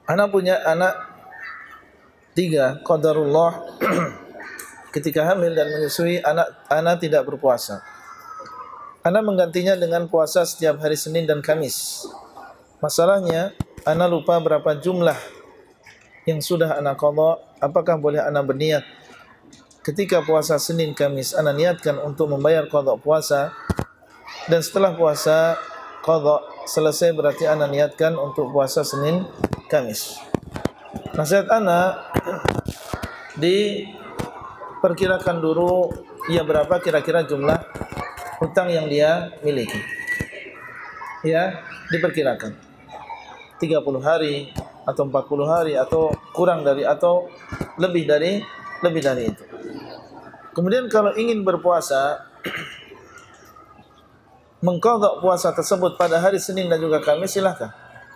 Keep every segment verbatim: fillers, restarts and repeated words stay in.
Ana punya anak tiga, qadarullah ketika hamil dan menyusui anak ana tidak berpuasa. Ana menggantinya dengan puasa setiap hari Senin dan Kamis. Masalahnya ana lupa berapa jumlah yang sudah ana qadha. Apakah boleh ana berniat ketika puasa Senin Kamis ana niatkan untuk membayar qadha puasa, dan setelah puasa qadha selesai berarti ana niatkan untuk puasa Senin Kamis. Nasihat ana diperkirakan dulu ya berapa kira-kira jumlah hutang yang dia miliki. Ya, diperkirakan tiga puluh hari atau empat puluh hari atau kurang dari atau lebih dari lebih dari itu. Kemudian kalau ingin berpuasa, mengqadha puasa tersebut pada hari Senin dan juga Kamis, silahkan.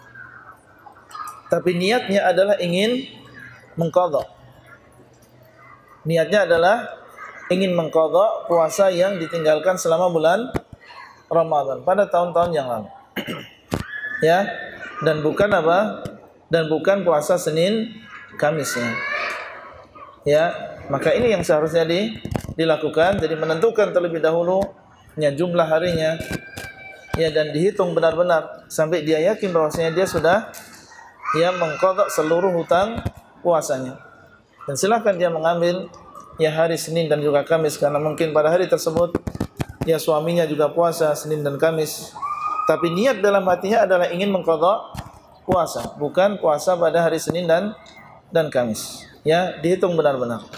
Tapi niatnya adalah ingin mengqadha. Niatnya adalah ingin mengqadha puasa yang ditinggalkan selama bulan Ramadan pada tahun-tahun yang lalu. Ya, dan bukan apa? Dan bukan puasa Senin Kamisnya. Ya, maka ini yang seharusnya di, dilakukan. Jadi menentukan terlebih dahulu ya jumlah harinya. Ya, dan dihitung benar-benar sampai dia yakin bahwasanya dia sudah ya mengqadha seluruh hutang puasanya. Dan silakan dia mengambil ya hari Senin dan juga Kamis, karena mungkin pada hari tersebut ya suaminya juga puasa Senin dan Kamis. Tapi niat dalam hatinya adalah ingin mengqadha puasa, bukan puasa pada hari Senin dan dan Kamis. Ya, dihitung benar-benar.